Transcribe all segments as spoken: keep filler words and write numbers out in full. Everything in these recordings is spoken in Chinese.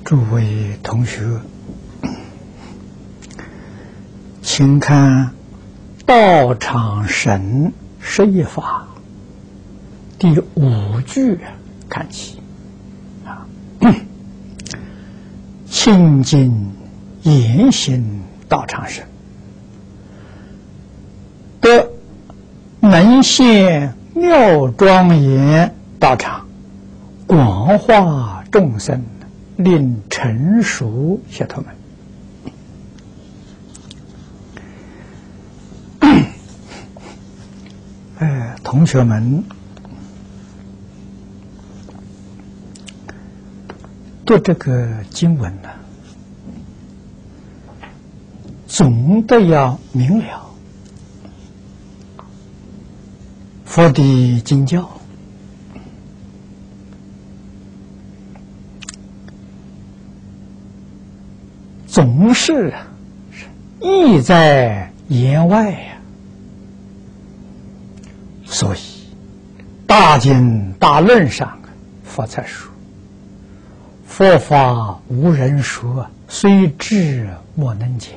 诸位同学，请看《道场神十一法》第五句看起啊，清净言行道场神，得能现妙庄严道场，广化众生，令成熟解脱门。哎，同学们读这个经文呢，总的要明了佛的经教，总是意在言外呀。所以大经大论上佛才说，佛法无人说，虽智莫能解。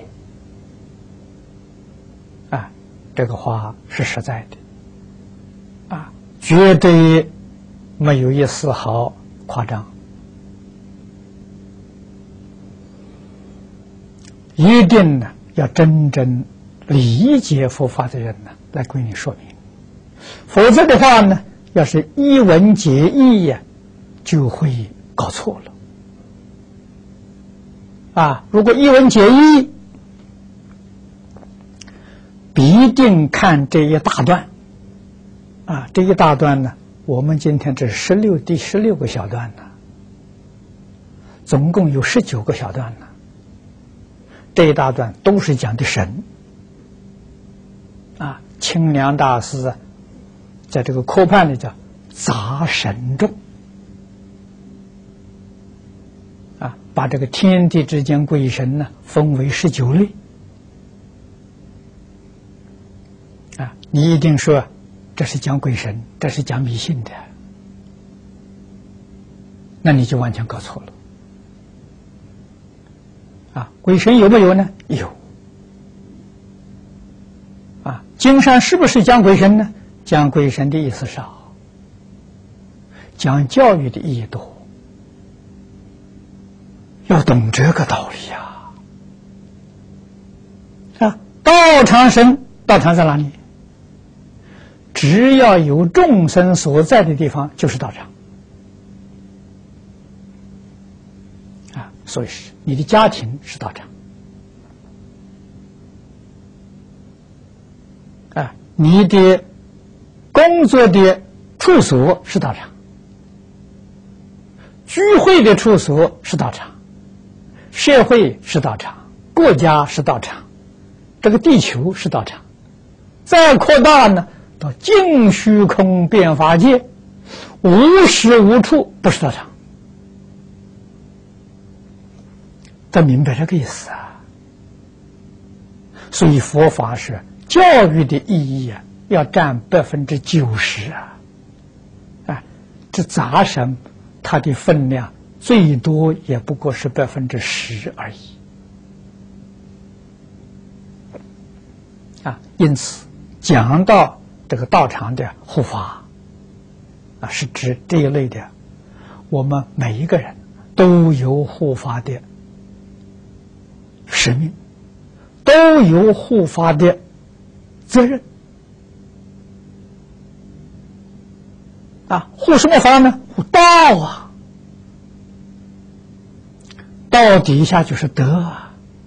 啊，这个话是实在的，啊，绝对没有一丝毫夸张，一定呢要真正理解佛法的人呢来给你说明，否则的话呢，要是一文解义呀，就会搞错了。啊，如果一文解义，必定看这一大段。啊，这一大段呢，我们今天这十六第十六个小段呢，总共有十九个小段呢。这一大段都是讲的神。啊，清凉大师在这个科判里叫杂神众。啊，把这个天地之间鬼神呢分为十九类。啊，你一定说这是讲鬼神，这是讲迷信的，那你就完全搞错了。啊，鬼神有没有呢？有。啊，经上是不是讲鬼神呢？讲鬼神的意思少，讲教育的意义多。要懂这个道理呀！啊，道场神，道场在哪里？只要有众生所在的地方，就是道场。啊，所以是你的家庭是道场。啊，你的工作的处所是道场，聚会的处所是道场，社会是道场，国家是道场，这个地球是道场。再扩大呢，到净虚空变法界，无时无处不是道场。得明白这个意思啊！所以佛法是教育的意义啊，要占百分之九十啊！啊，这杂神它的分量最多也不过是百分之十而已。啊，因此讲到这个道场的护法，啊，是指这一类的，我们每一个人都有护法的使命，都有护法的责任。啊，护什么法呢？护道啊！道底下就是德啊！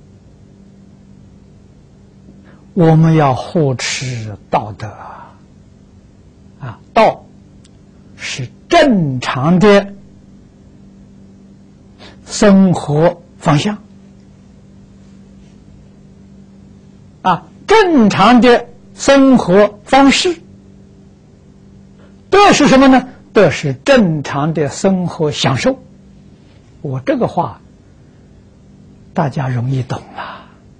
我们要护持道德啊！啊，道是正常的生活方向。啊，正常的生活方式，德是什么呢？德是正常的生活享受。我这个话大家容易懂了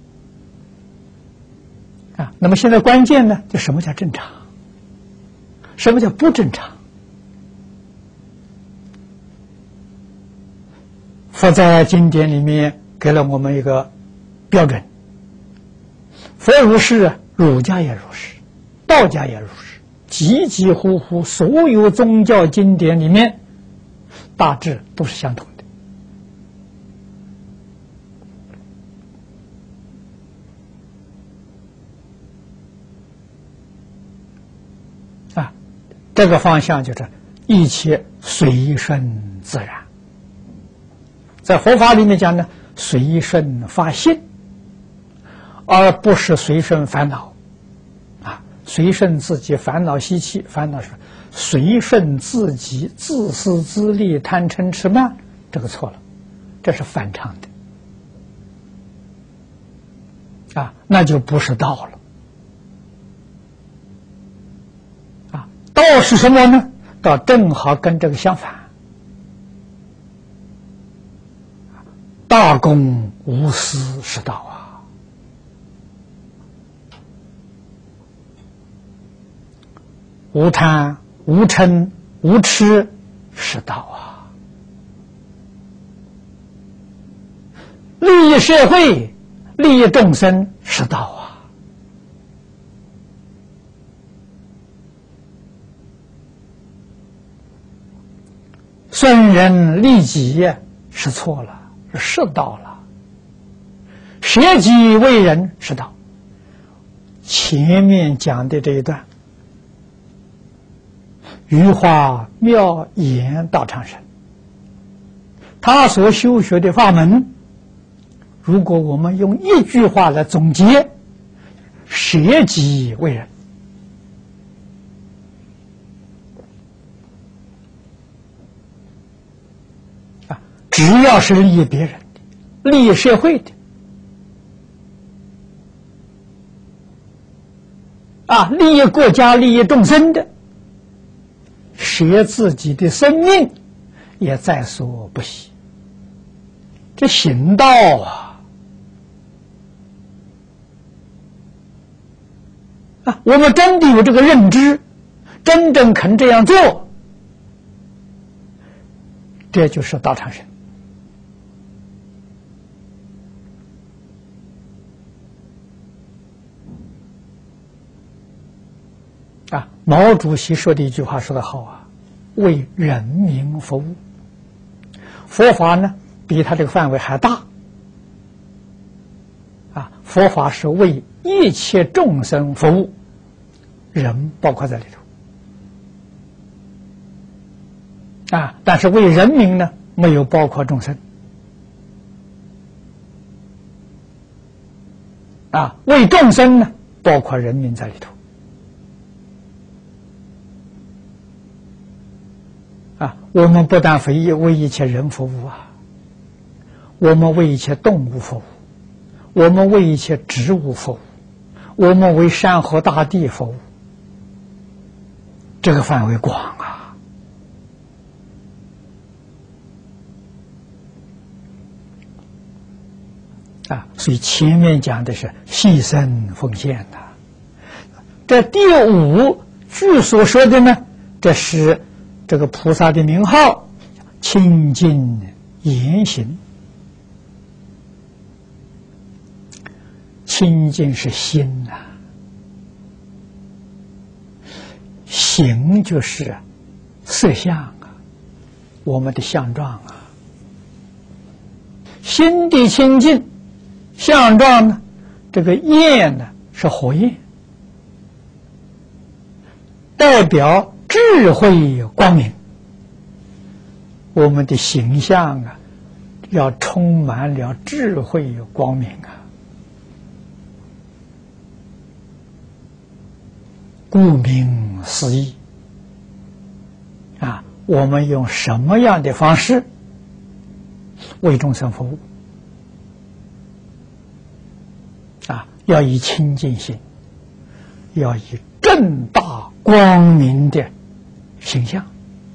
啊。那么现在关键呢，就什么叫正常，什么叫不正常？ 佛在经典里面给了我们一个标准，佛如是，儒家也如是，道家也如是，几几乎乎所有宗教经典里面大致都是相同的啊。这个方向就是一切随顺自然。在佛法里面讲呢，随顺发心，而不是随顺烦恼啊，随顺自己烦恼习气，烦恼是随顺自己自私自利、贪嗔痴慢，这个错了，这是反常的啊，那就不是道了啊。道是什么呢？道正好跟这个相反。大公无私是道啊，无贪无嗔无痴是道啊，利益社会利益众生是道啊，损人利己是错了，是道了，舍己为人是道。前面讲的这一段，余华妙言道场神，他所修学的法门，如果我们用一句话来总结，舍己为人。啊，只要是利益别人的，利益社会的，啊，利益国家、利益众生的，舍自己的生命也在所不惜。这行道啊！啊，我们真的有这个认知，真正肯这样做，这就是道场神。啊，毛主席说的一句话说得好啊，为人民服务。佛法呢，比他这个范围还大。啊，佛法是为一切众生服务，人包括在里头。啊，但是为人民呢，没有包括众生。啊，为众生呢，包括人民在里头。啊，我们不但为为一切人服务啊，我们为一切动物服务，我们为一切植物服务，我们为山河大地服务，这个范围广啊！啊，所以前面讲的是牺牲奉献的，这第五句所说的呢，这是这个菩萨的名号，清净言行。清净是心呐、啊，行就是色相啊，我们的相状啊。心地清净，相状呢，这个焰呢是火焰，代表智慧光明。我们的形象啊，要充满了智慧光明啊。顾名思义啊，我们用什么样的方式为众生服务啊？要以清净心，要以正大光明的形象，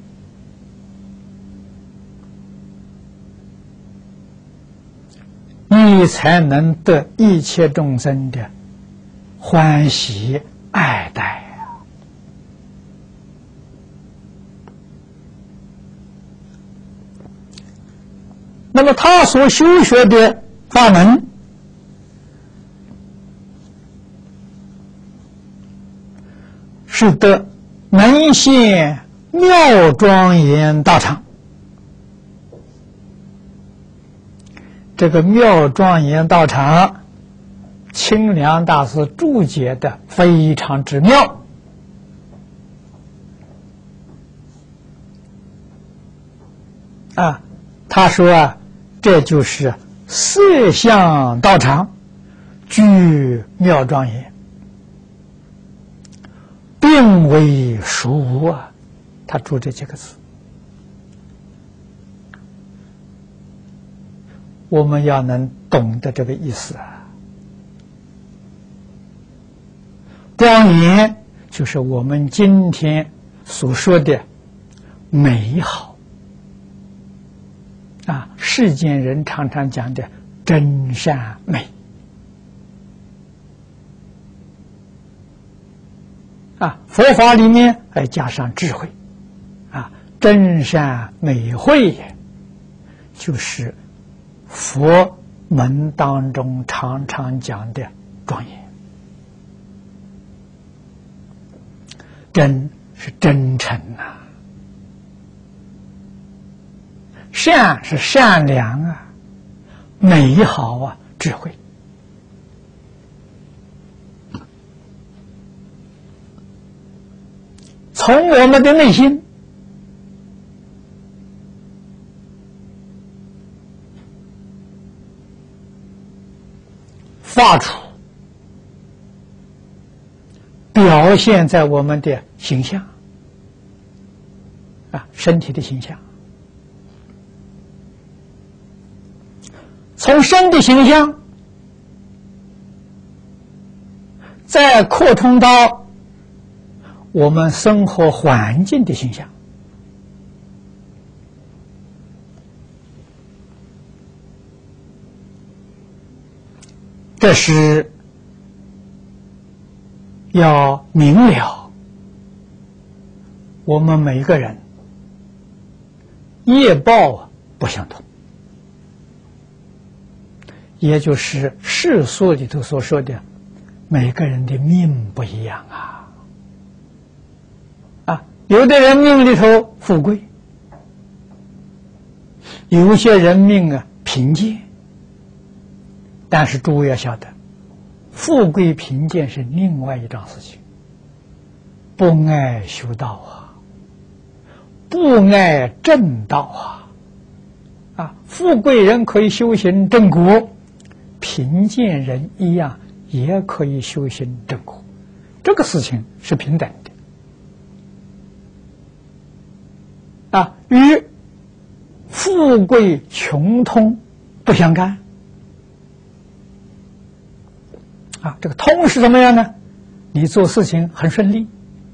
你才能得一切众生的欢喜爱戴。那那么他所修学的法门，是得能现妙庄严道场。这个妙庄严道场，清凉大师注解的非常之妙。啊，他说啊，这就是色相道场，具妙庄严，并为殊无啊。他注这几个字，我们要能懂得这个意思啊。庄严就是我们今天所说的美好啊，世间人常常讲的真善美啊，佛法里面还加上智慧啊，真善美慧就是佛门当中常常讲的庄严。真是真诚啊，善是善良啊，美好啊，智慧。从我们的内心发出，表现在我们的形象啊，身体的形象。从身的形象再扩充到我们生活环境的形象，这是要明了我们每个人业报不相同，也就是世俗里头所说的每个人的命不一样啊。啊，有的人命里头富贵，有些人命啊贫贱。但是诸位要晓得，富贵贫贱是另外一桩事情，不爱修道啊，不爱正道啊。啊，富贵人可以修行正果，贫贱人一样也可以修行正果，这个事情是平等的啊，与富贵穷通不相干。啊，这个通是怎么样呢？你做事情很顺利，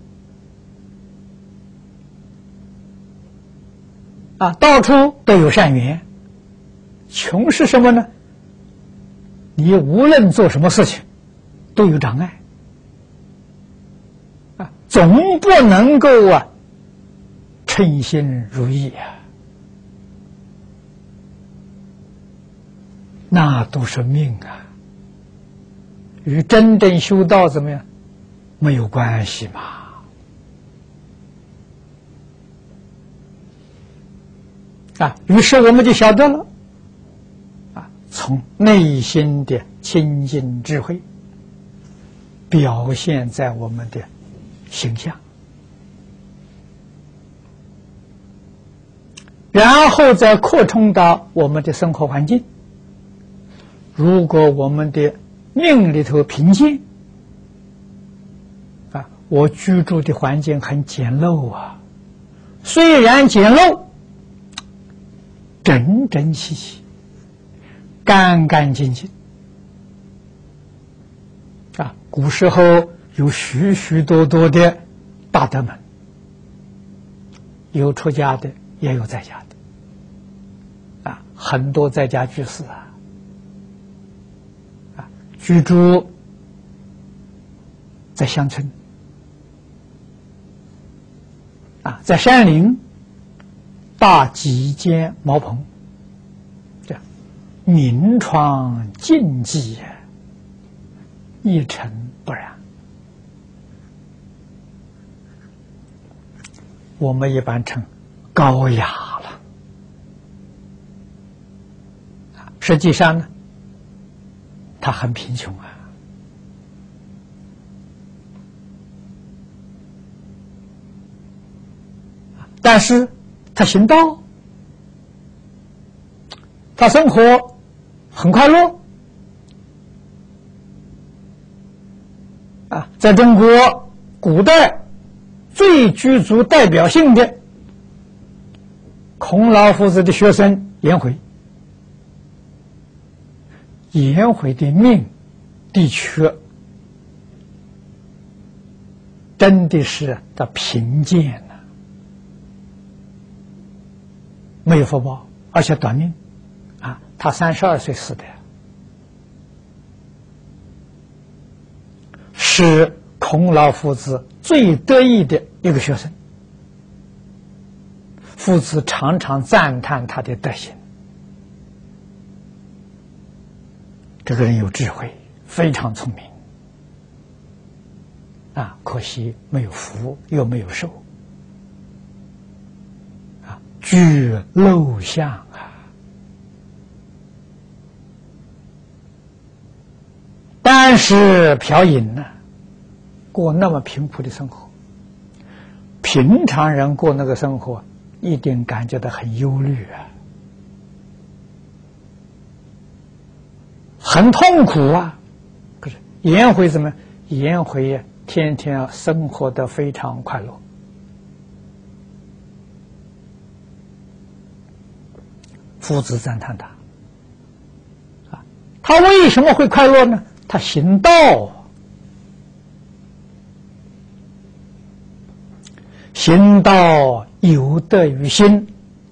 啊，到处都有善缘。穷是什么呢？你无论做什么事情都有障碍，啊，总不能够啊称心如意啊，那都是命啊。与真正修道怎么样没有关系嘛？啊，于是我们就晓得了，啊，从内心的清净智慧表现在我们的形象，然后再扩充到我们的生活环境。如果我们的命里头贫贱啊，我居住的环境很简陋啊，虽然简陋，整整齐齐，干干净净啊。古时候有许许多多的大德们，有出家的，也有在家的啊，很多在家居士啊。居住在乡村啊，在山林搭几间茅棚明窗净几，一尘不染。我们一般称高雅了，实际上呢，他很贫穷啊。但是他行道，他生活很快乐啊！在中国古代最具足代表性的孔老夫子的学生颜回，颜回的命的确真的是他贫贱。没有福报，而且短命，啊，他三十二岁死的，是孔老夫子最得意的一个学生。夫子常常赞叹他的德行，这个人有智慧，非常聪明，啊，可惜没有福，又没有寿。居陋巷啊，但是嫖饮呢，过那么贫苦的生活，平常人过那个生活，一定感觉到很忧虑啊，很痛苦啊。可是颜回怎么？颜回呀，天天生活得非常快乐。夫子赞叹他，啊，他为什么会快乐呢？他行道，行道有德于心，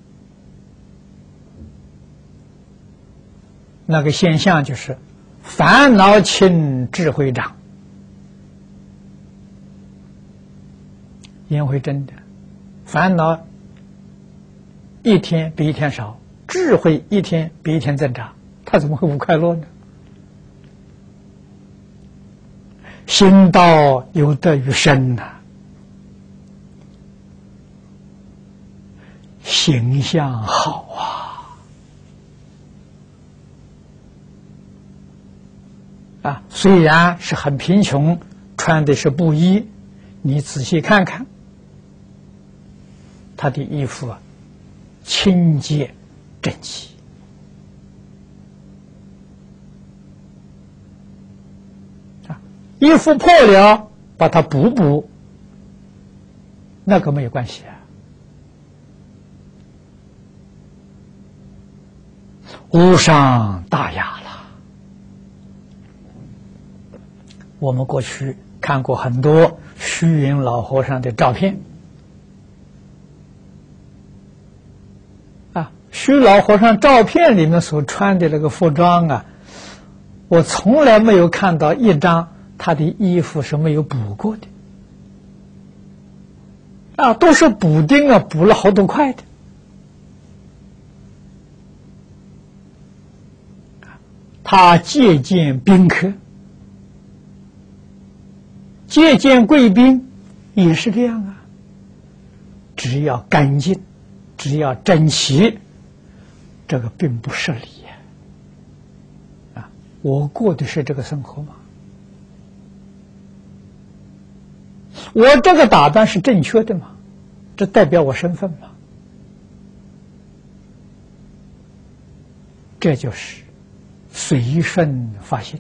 那个现象就是烦恼轻，智慧长。颜回真的烦恼一天比一天少，智慧一天比一天增长，他怎么会不快乐呢？行道有德于身呐、啊，形象好啊！啊，虽然是很贫穷，穿的是布衣，你仔细看看，他的衣服啊，清洁整齐啊，衣服破了把它补补，那个没有关系啊。无伤大雅了。我们过去看过很多虚云老和尚的照片啊，虚老和尚照片里面所穿的那个服装啊，我从来没有看到一张他的衣服是没有补过的啊，都是补丁啊，补了好多块的。他接见宾客，接见贵宾也是这样啊，只要干净，只要整齐，这个并不失礼啊。我过的是这个生活吗？我这个打扮是正确的吗？这代表我身份吗？这就是随顺发心，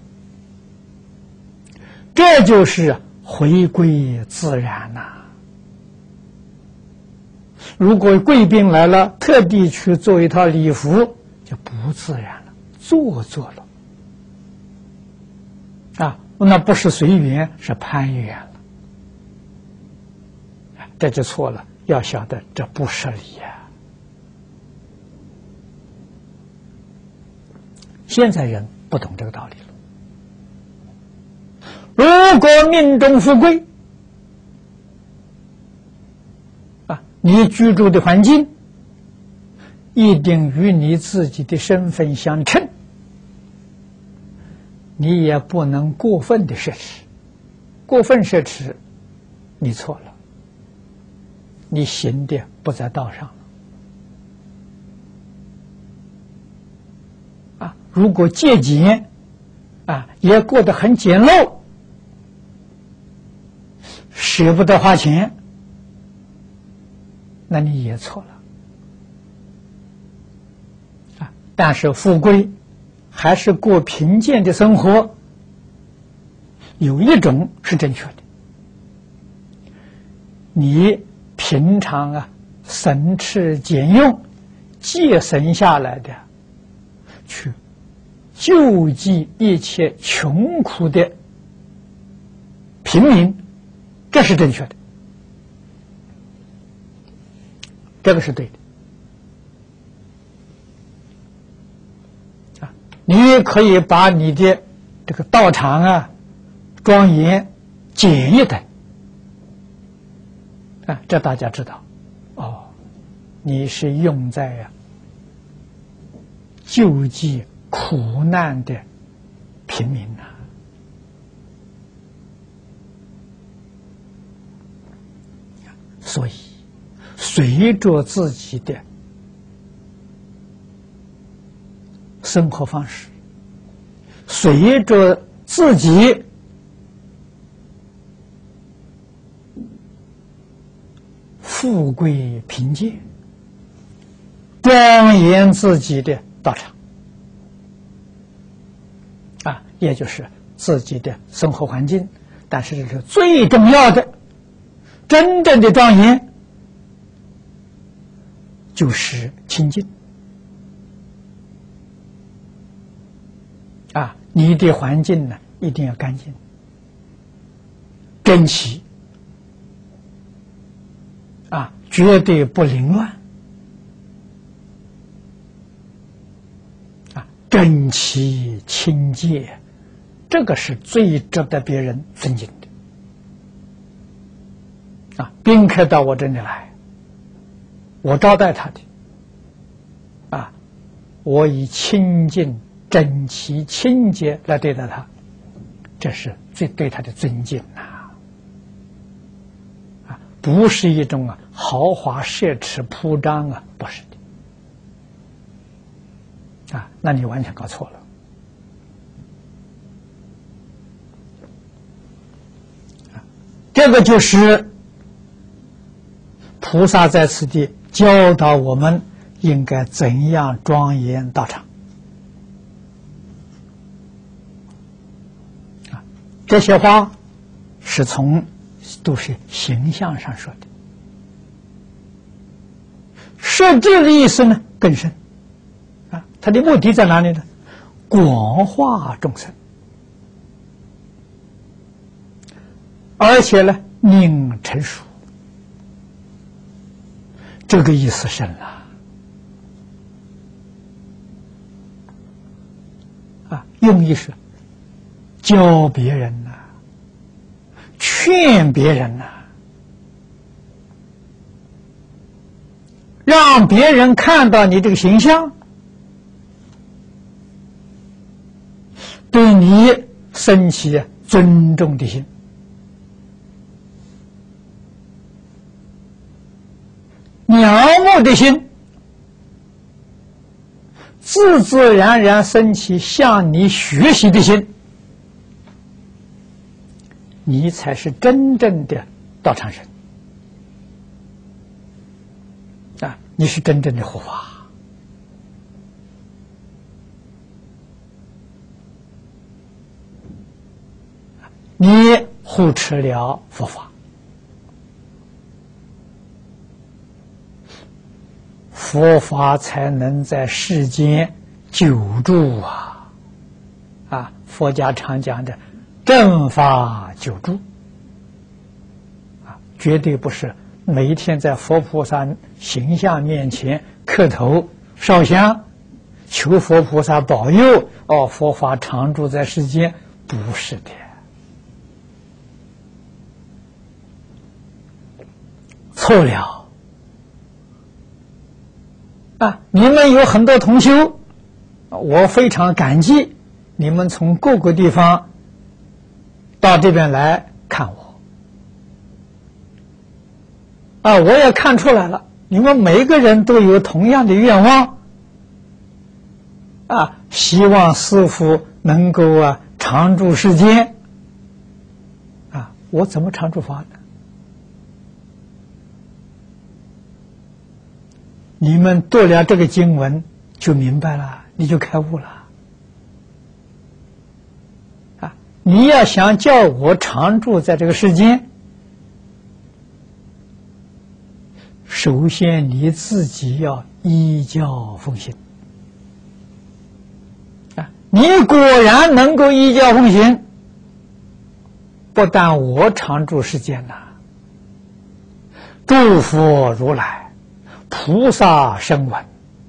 这就是回归自然呐、啊。如果贵宾来了，特地去做一套礼服，就不自然了，做作了啊，那不是随缘，是攀缘了，这就错了。要晓得这不是礼啊。现在人不懂这个道理了。如果命中富贵啊，你居住的环境一定与你自己的身份相称， 你也不能过分的奢侈，过分奢侈，你错了，你行的不在道上了。啊，如果节俭，啊，也过得很简陋，舍不得花钱，那你也错了。啊，但是富贵还是过贫贱的生活，有一种是正确的。你平常啊省吃俭用节省下来的，去救济一切穷苦的平民，这是正确的，这个是对的。啊，你也可以把你的这个道场啊庄严简易的。啊，这大家知道，哦，你是用在呀、啊、救济苦难的平民呐、啊，所以随着自己的生活方式，随着自己富贵贫贱，庄严自己的道场啊，也就是自己的生活环境。但是这是最重要的，真正的庄严就是清净啊！你的环境呢，一定要干净、整齐。啊，绝对不凌乱，啊，整齐清洁，这个是最值得别人尊敬的。啊，宾客到我这里来，我招待他的，啊，我以清净、整齐、清洁来对待他，这是最对他的尊敬呐。不是一种啊豪华奢侈铺张啊，不是的，啊，那你完全搞错了。啊，这个就是菩萨在此地教导我们应该怎样庄严道场。啊，这些话是从。都是形象上说的，实际的意思呢更深啊！它的目的在哪里呢？广化众生，而且呢令成熟，这个意思深了啊！用意是教别人呐、啊。劝别人呐、啊，让别人看到你这个形象，对你升起尊重的心，仰慕的心，自自然然升起向你学习的心。你才是真正的道场人啊！你是真正的护法，你护持了佛法，佛法才能在世间久住啊！啊，佛家常讲的。正法久住啊，绝对不是每一天在佛菩萨形象面前磕头烧香，求佛菩萨保佑哦，佛法常住在世间，不是的，错了啊！你们有很多同修，我非常感激， 你们从各个地方到这边来看我，啊，我也看出来了，你们每个人都有同样的愿望，啊，希望师父能够啊常住世间，啊，我怎么常住法呢？你们读了这个经文就明白了，你就开悟了。啊，你要想叫我常住在这个世间，首先你自己要依教奉行。啊，你果然能够依教奉行，不但我常住世间呐，诸佛如来菩萨声闻，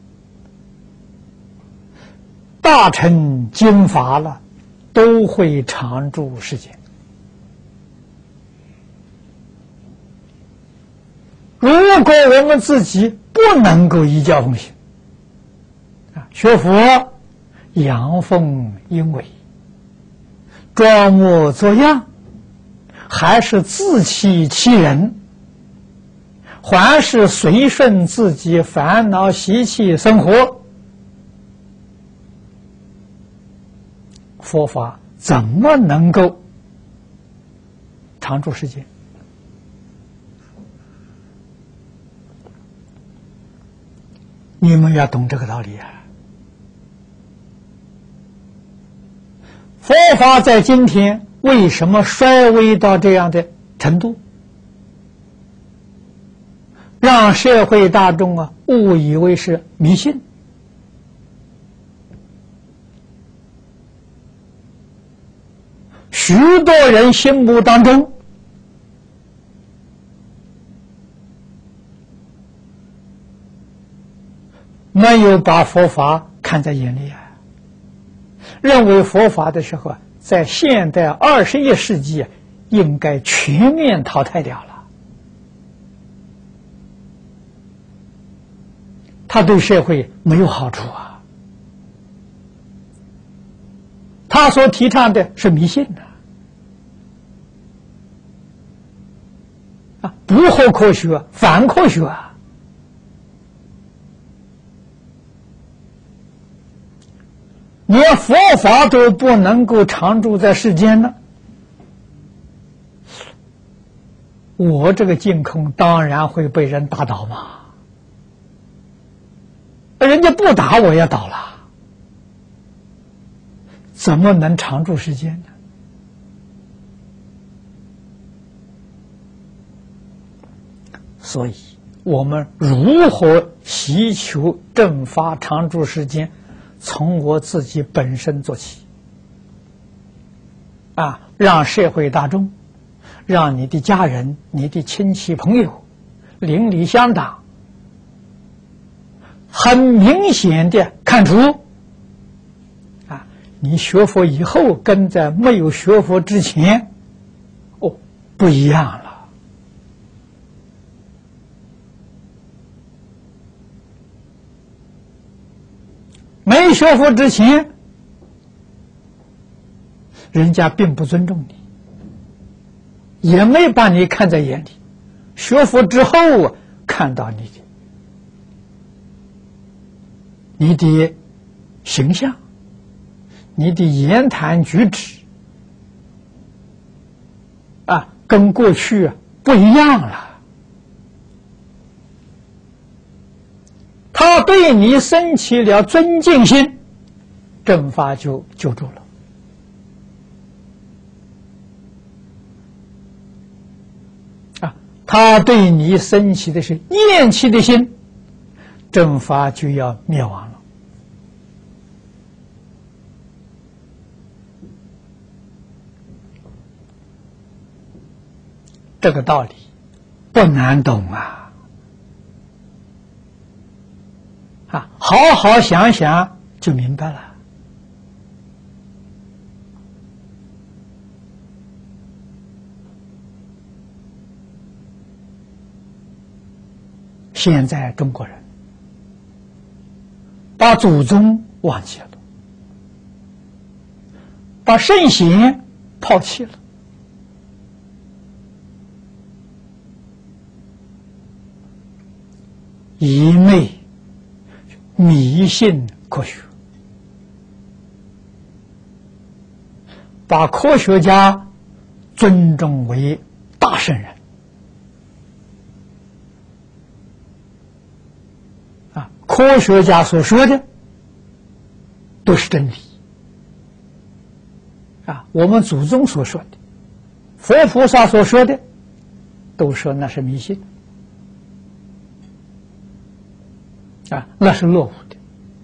大乘经法了，都会常住世间。如果我们自己不能够依教奉行，啊，学佛阳奉阴违，装模作样，还是自欺欺人，还是随顺自己烦恼习气生活，佛法怎么能够常住世间？你们要懂这个道理啊！佛法在今天为什么衰微到这样的程度？让社会大众啊误以为是迷信，许多人心目当中没有把佛法看在眼里啊，认为佛法的时候啊，在现代二十一世纪应该全面淘汰掉了。它对社会没有好处啊！他所提倡的是迷信呐、啊，啊，不合科学，反科学啊！连佛法都不能够常住在世间呢，我这个净空当然会被人打倒嘛。人家不打我也倒了，怎么能常住世间呢？所以我们如何祈求正法常住世间，从我自己本身做起啊，让社会大众，让你的家人、你的亲戚朋友、邻里乡党很明显的看出啊，你学佛以后跟在没有学佛之前哦不一样了。没学佛之前，人家并不尊重你，也没把你看在眼里。学佛之后啊，看到你的你的形象，你的言谈举止啊，跟过去不一样了。他对你升起了尊敬心，正法就救助了。啊，他对你升起的是厌弃的心，正法就要灭亡了。这个道理不难懂啊！啊，好好想想就明白了。现在中国人把祖宗忘记了， 把圣贤抛弃了，一昧迷信科学，把科学家尊重为大圣人啊，科学家所说的都是真理啊，我们祖宗所说的，佛菩萨所说的，都说那是迷信啊，那是落伍的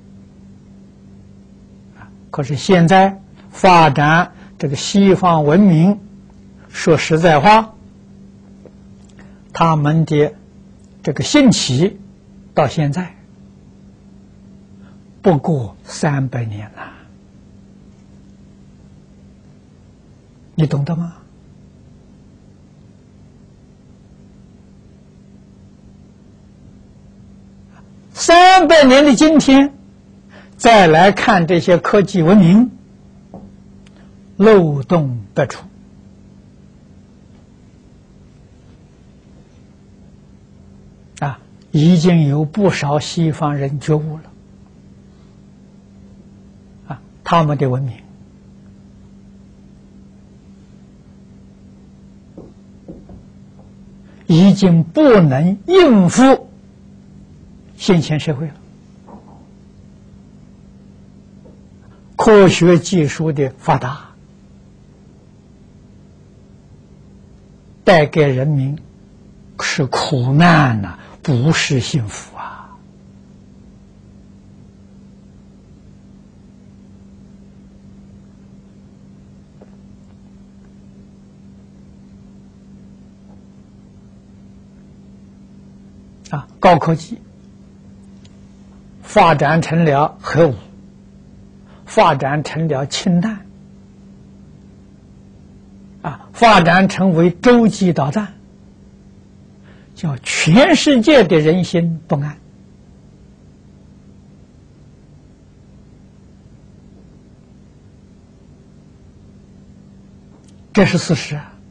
啊。可是现在发展这个西方文明，说实在话，他们的这个兴起到现在不过三百年了，你懂得吗？三百年的今天，再来看这些科技文明，漏洞百出啊！已经有不少西方人觉悟了啊，他们的文明已经不能应付现前社会了，科学技术的发达带给人民是苦难呐、啊，不是幸福啊！啊，高科技发展成了核武，发展成了氢弹，啊，发展成为洲际导弹，叫全世界的人心不安。这是事实啊！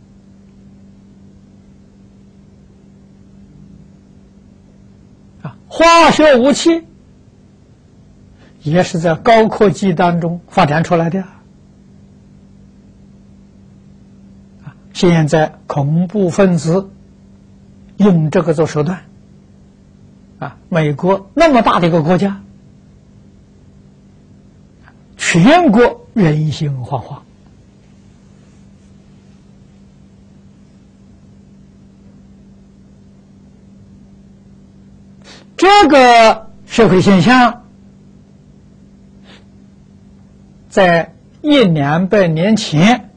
啊，化学武器也是在高科技当中发展出来的啊！现在恐怖分子用这个做手段啊！美国那么大的一个国家，全国人心惶惶。这个社会现象，在一两百年前，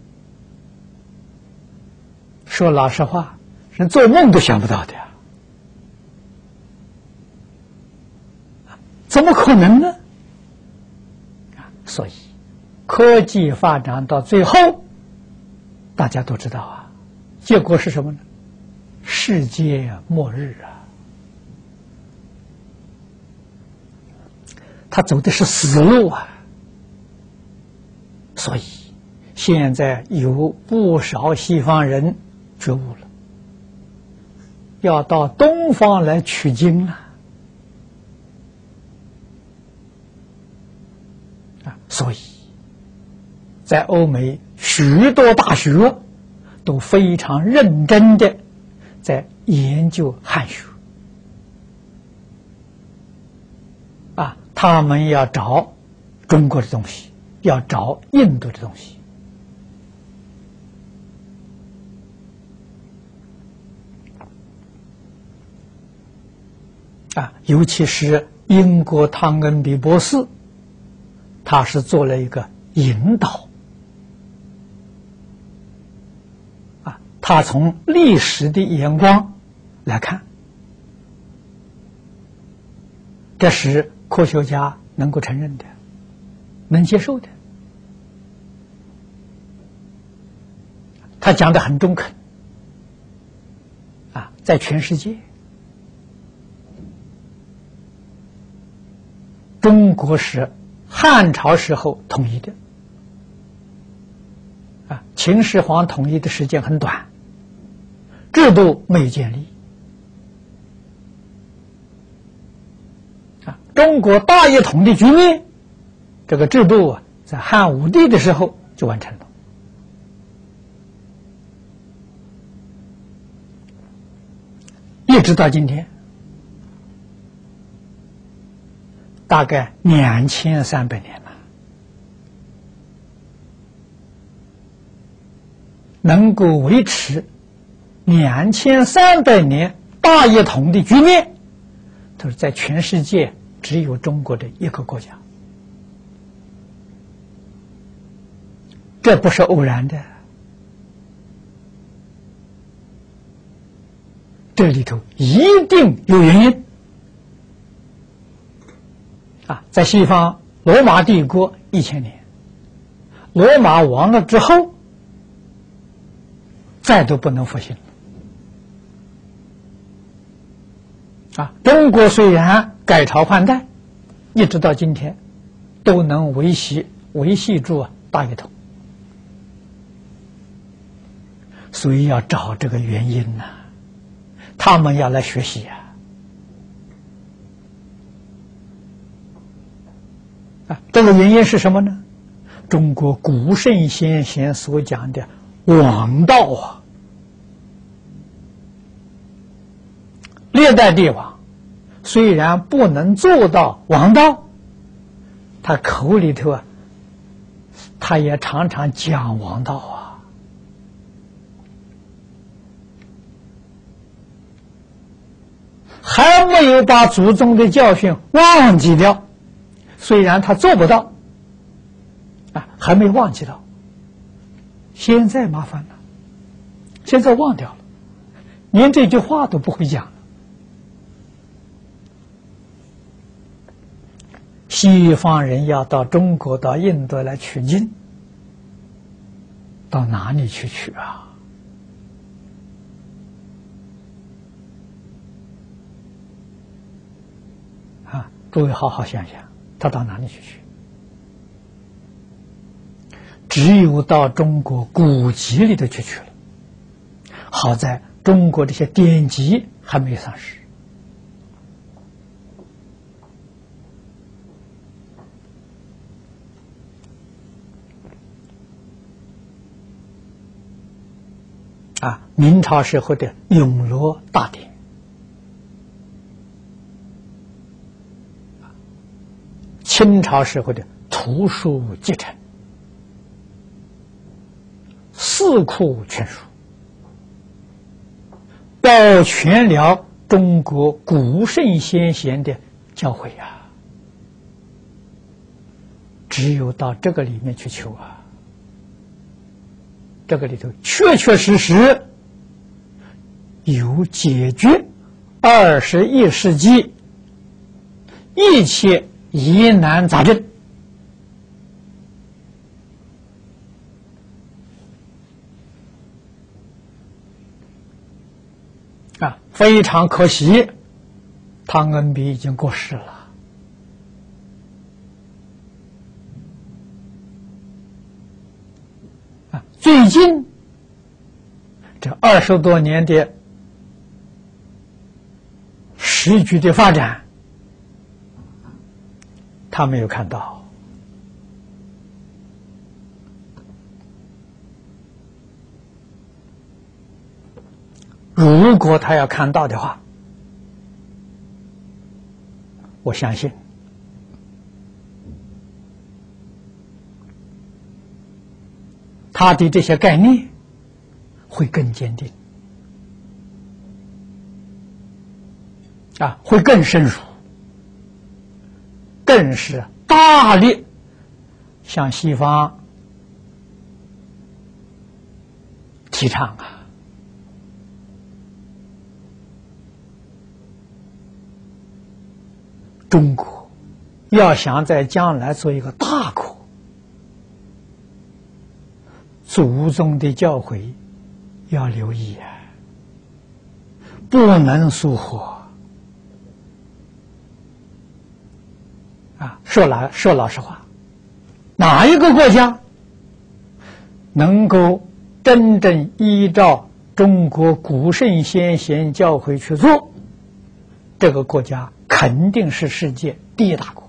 说老实话，人做梦都想不到的呀！怎么可能呢？所以，科技发展到最后，大家都知道啊，结果是什么呢？世界末日啊！他走的是死路啊！所以现在有不少西方人觉悟了，要到东方来取经了啊！所以在欧美许多大学都非常认真的在研究汉学啊，他们要找中国的东西，要找印度的东西啊，尤其是英国汤恩比博士，他是做了一个引导啊，他从历史的眼光来看，这是科学家能够承认的，能接受的。他讲得很中肯啊，在全世界，中国是汉朝时候统一的秦始皇统一的时间很短，制度没有建立。啊，中国大一统的局面，这个制度啊，在汉武帝的时候就完成了。一直到今天，大概两千三百年了，能够维持两千三百年大一统的局面，都是在全世界只有中国的一个国家，这不是偶然的。这里头一定有原因啊！在西方，罗马帝国一千年，罗马亡了之后，再都不能复兴了啊！中国虽然改朝换代，一直到今天，都能维系维系住啊大一统，所以要找这个原因呢、啊。他们要来学习呀！啊，这个原因是什么呢？中国古圣先贤所讲的王道啊，历代帝王虽然不能做到王道，他口里头啊，他也常常讲王道啊。还没有把祖宗的教训忘记掉，虽然他做不到，啊，还没忘记到。现在麻烦了，现在忘掉了，连这句话都不会讲了。西方人要到中国、到印度来取经，到哪里去取啊？诸位好好想想，他到哪里去取？只有到中国古籍里头去取了。好在中国这些典籍还没有丧失。啊，明朝时候的《永乐大典》。清朝时候的图书集成、四库全书，保全了中国古圣先贤的教诲啊！只有到这个里面去求啊，这个里头确确实实有解决二十一世纪一切疑难杂症啊，非常可惜，汤恩比已经过世了。啊，最近这二十多年的时局的发展，他没有看到。如果他要看到的话，我相信他的这些概念会更坚定啊，会更深入，更是大力向西方提倡啊。中国要想在将来做一个大国，祖宗的教诲要留意啊，不能疏忽啊！说老说老实话，哪一个国家能够真正依照中国古圣先贤教诲去做，这个国家肯定是世界第一大国。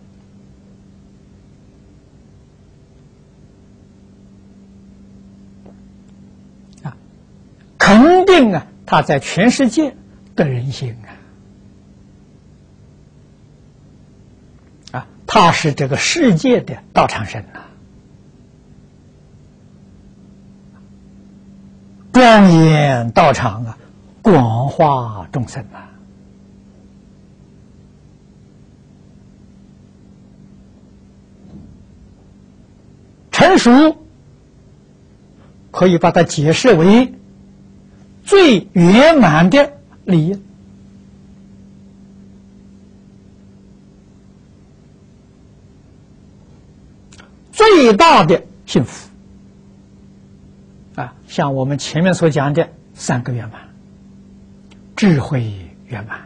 啊，肯定啊，它在全世界得人心啊！啊，它是这个世界的道场神呐、啊，庄严道场啊，广化众生啊。成熟可以把它解释为最圆满的利益，最大的幸福啊！像我们前面所讲的三个圆满：智慧圆满、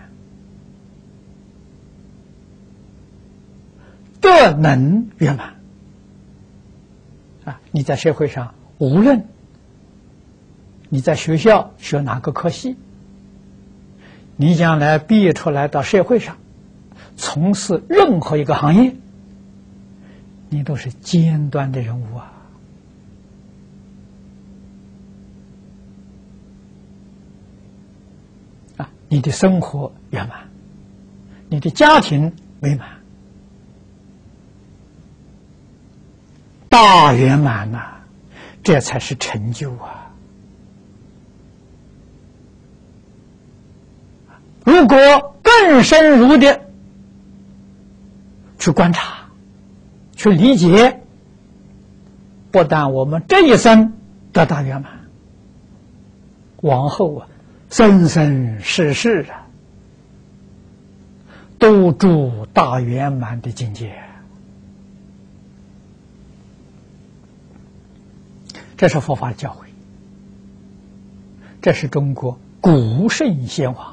德能圆满。啊，你在社会上，无论你在学校学哪个科系，你将来毕业出来到社会上，从事任何一个行业，你都是尖端的人物啊！啊，你的生活圆满，你的家庭美满。大圆满呐、啊，这才是成就啊！如果更深入的去观察、去理解，不但我们这一生得大圆满，往后啊，生生世世啊，都住大圆满的境界。这是佛法的教诲，这是中国古圣先王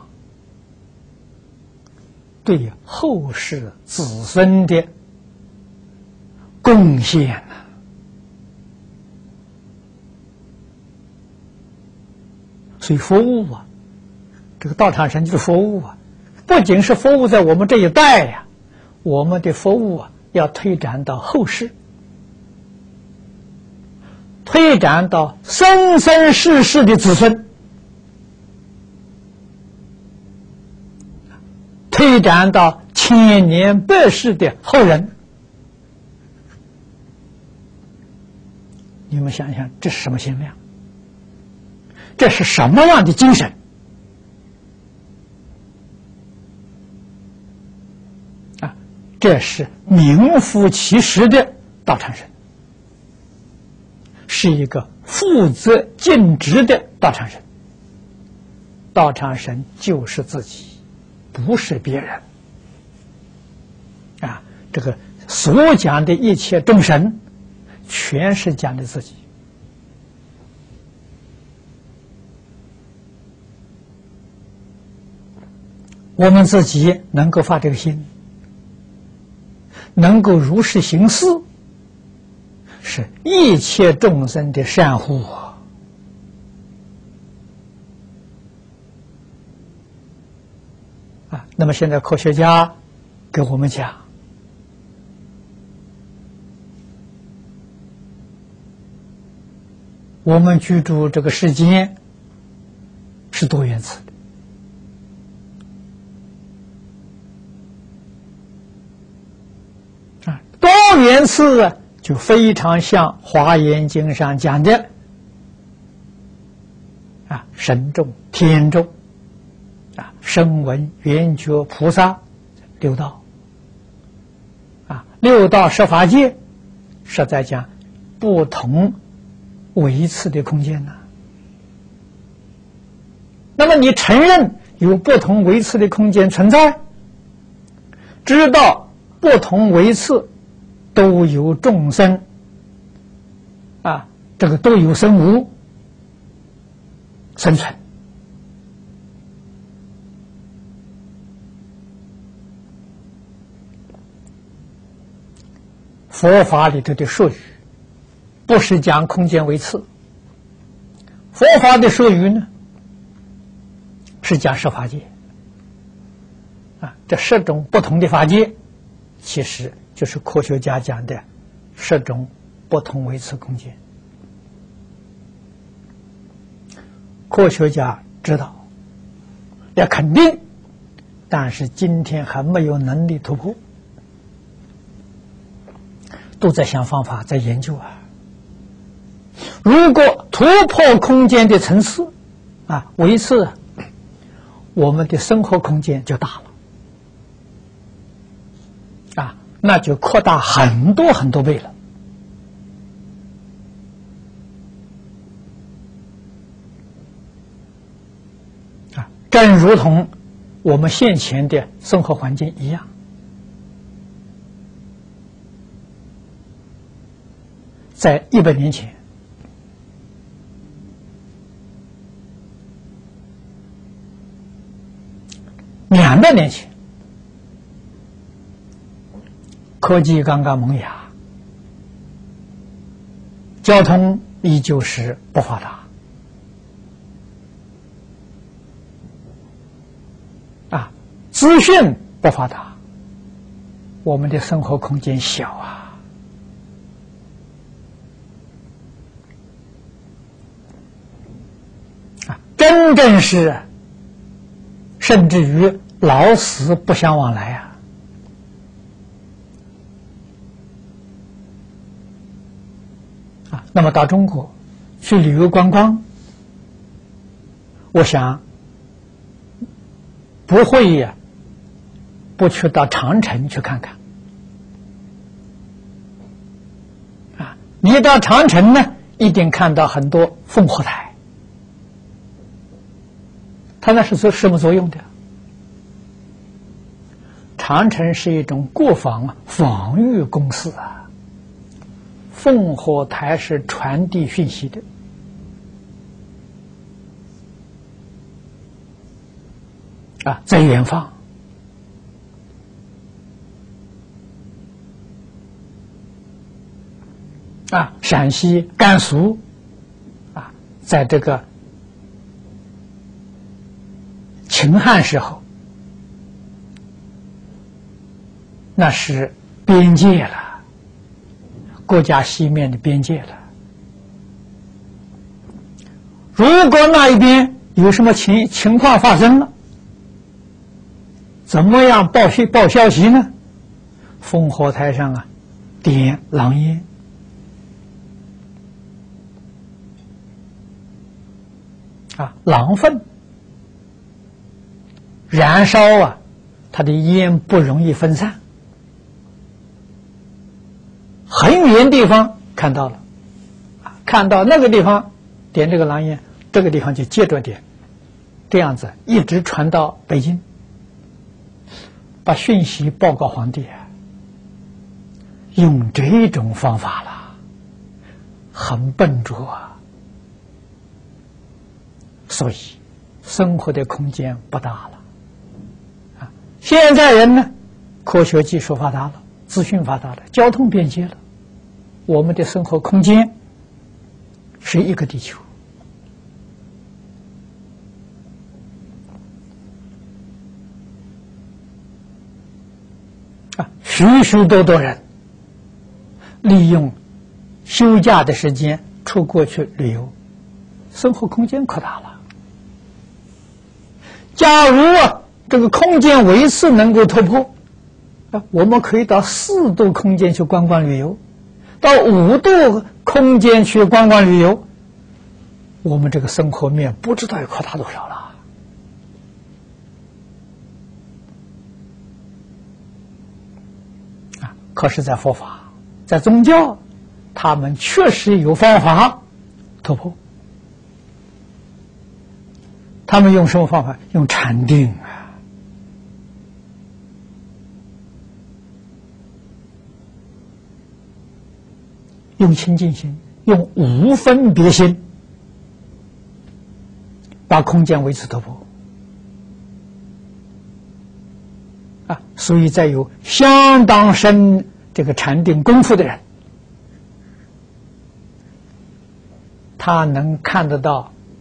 对后世子孙的贡献呐、啊。所以佛物啊，这个道场神就是佛物啊，不仅是佛物在我们这一代呀、啊，我们的佛物啊要推展到后世。推展到生生世世的子孙，推展到千年百世的后人，你们想想，这是什么心量？这是什么样的精神？啊，这是名副其实的道场神。是一个负责尽职的道场神，道场神就是自己，不是别人。啊，这个所讲的一切众神，全是讲的自己。我们自己能够发这个心，能够如实行事，是一切众生的善护啊！那么现在科学家给我们讲，我们居住这个世间是多元次的啊，多元次啊。就非常像《华严经》上讲的啊，神众、天众啊，声闻、缘觉、菩萨六道啊，六道十法界是在讲不同维次的空间呢、啊。那么你承认有不同维次的空间存在，知道不同维次都有众生啊，这个都有生物生存。佛法里头的术语，不是讲空间维次， 佛法的术语呢，是讲十法界啊，这十种不同的法界，其实就是科学家讲的十种不同维次空间。科学家知道，要肯定，但是今天还没有能力突破，都在想方法，在研究啊。如果突破空间的层次啊，维次，我们的生活空间就大了啊，那就扩大很多很多倍了。啊，正如同我们现前的生活环境一样，在一百年前。两百年前，科技刚刚萌芽，交通依旧是不发达啊，资讯不发达，我们的生活空间小啊。啊，真正是。甚至于老死不相往来啊！啊，那么到中国去旅游观光，我想不会呀，不去到长城去看看啊！你到长城呢，一定看到很多烽火台。它那是做什么作用的？长城是一种国防防御工事啊，烽火台是传递讯息的啊，在远方啊，陕西、甘肃啊，在这个秦汉时候，那是边界了，国家西面的边界了。如果那一边有什么情情况发生了，怎么样报讯报消息呢？烽火台上啊，点狼烟，啊，狼粪。燃烧啊，它的烟不容易分散，很远地方看到了，看到那个地方点这个狼烟，这个地方就接着点，这样子一直传到北京，把讯息报告皇帝，用这种方法了，很笨拙啊，所以生活的空间不大了。现在人呢，科学技术发达了，资讯发达了，交通便捷了，我们的生活空间是一个地球啊，许许多多人利用休假的时间出国去旅游，生活空间扩大了。假如啊，这个空间维次能够突破，啊，我们可以到四度空间去观光旅游，到五度空间去观光旅游，我们这个生活面不知道要扩大多少了。啊，可是，在佛法，在宗教，他们确实有方法突破。他们用什么方法？用禅定啊。用清净心，用无分别心，把空间维持突破啊！所以，在有相当深这个禅定功夫的人，他能看得到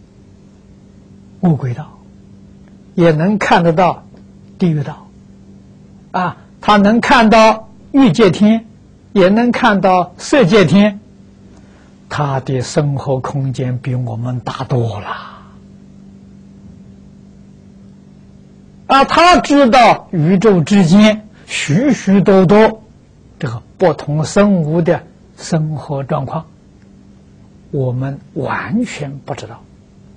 恶鬼道，也能看得到地狱道，啊，他能看到欲界天，也能看到色界天，他的生活空间比我们大多了。啊，他知道宇宙之间许许多多这个不同生物的生活状况，我们完全不知道。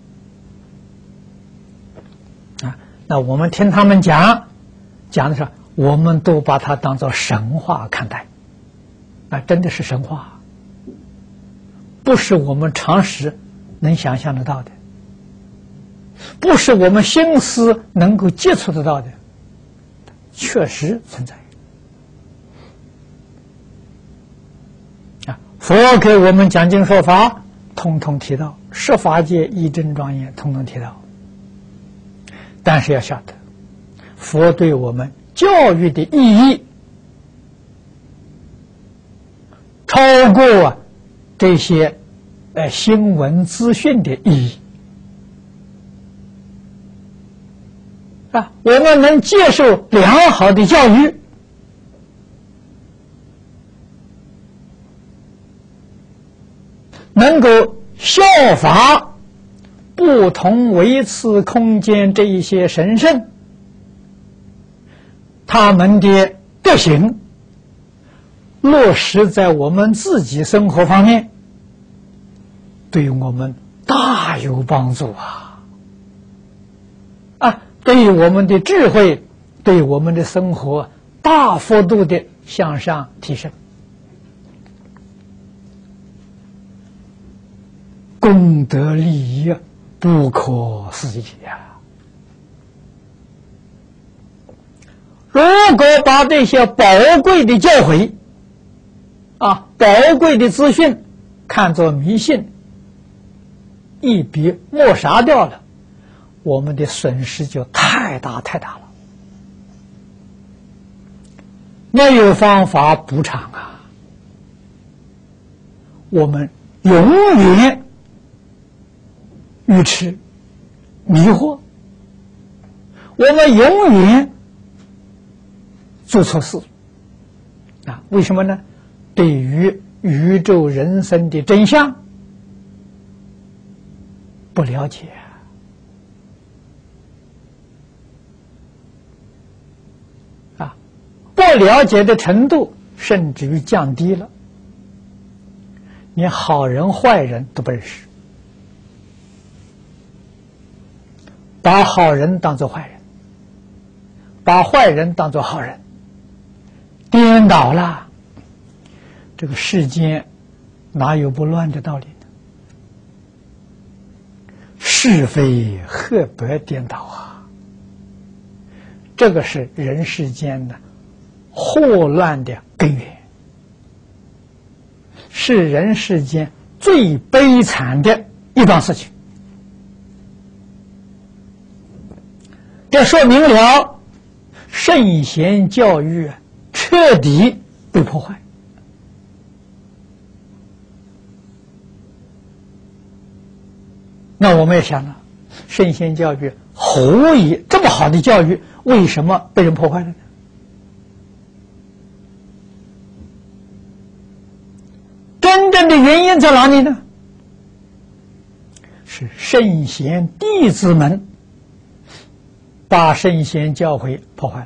啊，那我们听他们讲，讲的时候，我们都把它当作神话看待。啊，真的是神话，不是我们常识能想象得到的，不是我们心思能够接触得到的，确实存在。啊，佛给我们讲经说法，通通提到，十法界一真庄严，通通提到。但是要晓得，佛对我们教育的意义，超过啊这些呃新闻资讯的意义啊，我们能接受良好的教育，能够效法不同维次空间这一些神圣，他们的德行落实在我们自己生活方面，对我们大有帮助啊！啊，对于我们的智慧，对我们的生活大幅度的向上提升，功德利益不可思议呀！如果把这些宝贵的教诲啊，宝贵的资讯看作迷信，一笔抹杀掉了，我们的损失就太大太大了，没有方法补偿啊！我们永远愚痴迷惑，我们永远做错事啊！为什么呢？对于宇宙人生的真相不了解啊，不了解的程度甚至于降低了，连好人坏人都不认识，把好人当作坏人，把坏人当作好人，颠倒了。这个世间哪有不乱的道理呢？是非黑白颠倒啊！这个是人世间的祸乱的根源，是人世间最悲惨的一桩事情。这说明了圣贤教育彻底被破坏。那我们也想了，圣贤教育何以这么好的教育，为什么被人破坏了呢？真正的原因在哪里呢？是圣贤弟子们把圣贤教诲破坏了。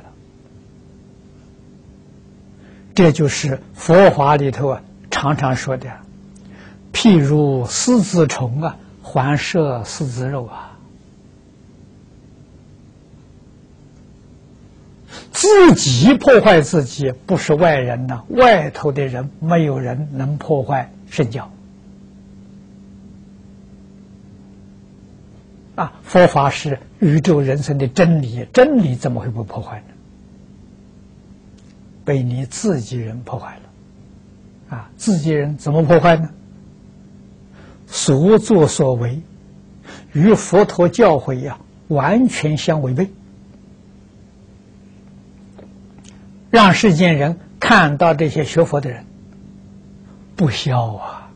这就是佛法里头啊常常说的，譬如狮子虫啊，还摄狮子肉啊，自己破坏自己，不是外人呐、啊，外头的人没有人能破坏圣教啊！佛法是宇宙人生的真理，真理怎么会不破坏呢？被你自己人破坏了啊！自己人怎么破坏呢？所作所为与佛陀教诲呀、啊、完全相违背，让世间人看到这些学佛的人不消啊！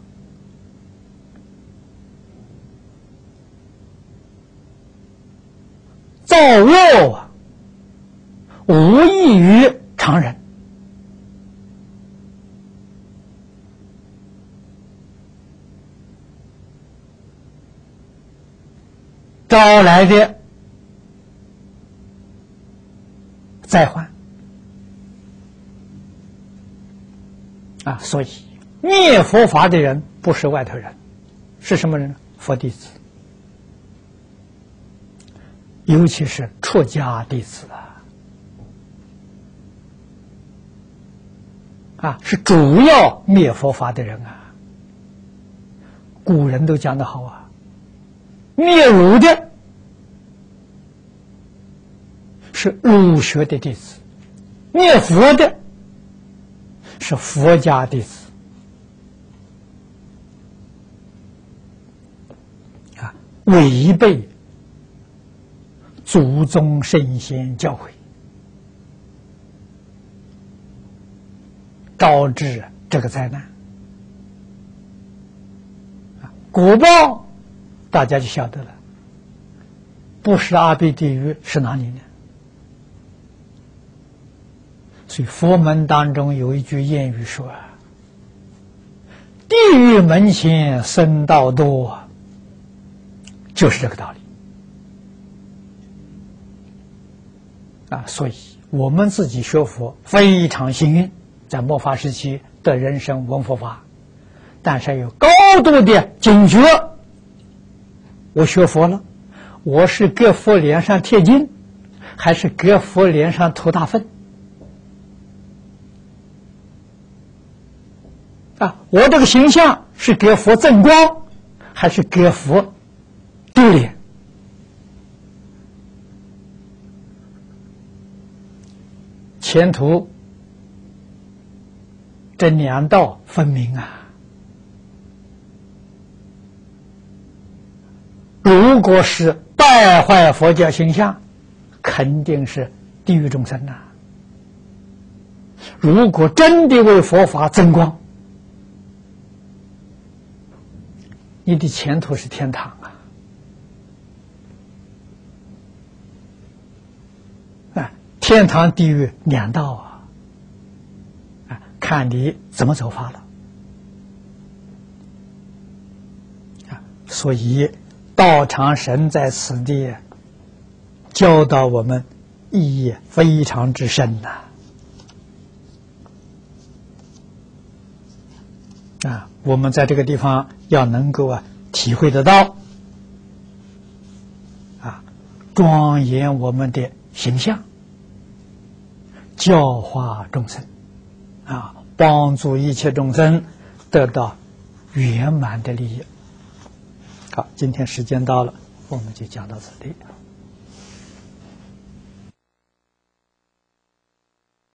恶啊，无异于常人。招来的灾患啊，所以灭佛法的人不是外头人，是什么人呢？佛弟子，尤其是出家弟子啊，啊，是主要灭佛法的人啊。古人都讲得好啊。灭儒的是儒学的弟子，灭佛的是佛家弟子啊，违背祖宗圣贤教诲，招致这个灾难啊，果报大家就晓得了，不是阿鼻地狱是哪里呢？所以佛门当中有一句谚语说：“地狱门前僧道多”，就是这个道理啊。所以我们自己学佛非常幸运，在末法时期得人生闻佛法，但是有高度的警觉。我学佛了，我是给佛脸上贴金，还是给佛脸上涂大粪？啊，我这个形象是给佛增光，还是给佛丢脸？前途这两道分明啊！如果是败坏佛教形象，肯定是地狱众生呐、啊。如果真的为佛法增光，你的前途是天堂啊！啊，天堂地狱两道啊！啊，看你怎么走法了啊！所以道场神在此地教导我们，意义非常之深呐！啊，我们在这个地方要能够啊体会得到，啊，庄严我们的形象，教化众生，啊，帮助一切众生得到圆满的利益。好，今天时间到了，我们就讲到此地。